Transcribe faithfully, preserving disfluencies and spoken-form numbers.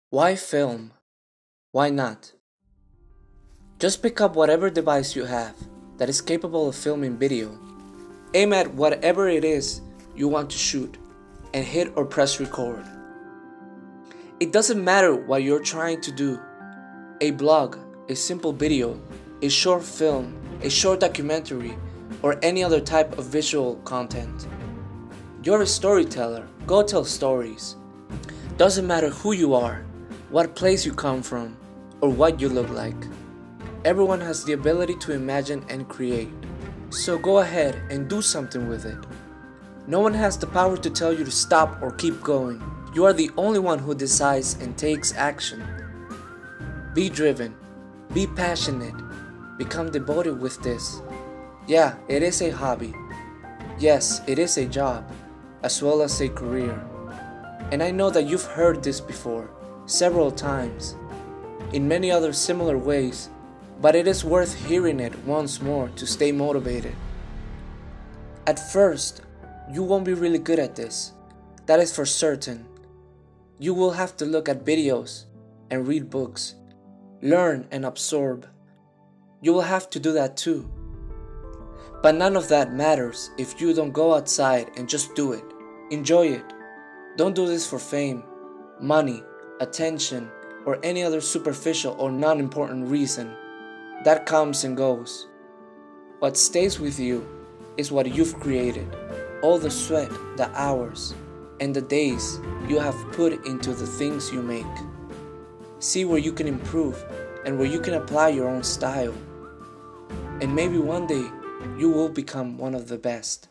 Why film? Why not? Just pick up whatever device you have that is capable of filming video. Aim at whatever it is you want to shoot and hit or press record. It doesn't matter what you're trying to do. A blog, a simple video, a short film, a short documentary, or any other type of visual content. You're a storyteller. Go tell stories. Doesn't matter who you are, what place you come from, or what you look like. Everyone has the ability to imagine and create. So go ahead and do something with it. No one has the power to tell you to stop or keep going. You are the only one who decides and takes action. Be driven. Be passionate. Become devoted with this. Yeah, it is a hobby. Yes, it is a job, as well as a career. And I know that you've heard this before, several times, in many other similar ways, but it is worth hearing it once more to stay motivated. At first, you won't be really good at this. That is for certain. You will have to look at videos and read books, learn and absorb. You will have to do that too. But none of that matters if you don't go outside and just do it. Enjoy it. Don't do this for fame, money, attention, or any other superficial or non-important reason. That comes and goes. What stays with you is what you've created. All the sweat, the hours, and the days you have put into the things you make. See where you can improve and where you can apply your own style. And maybe one day you will become one of the best.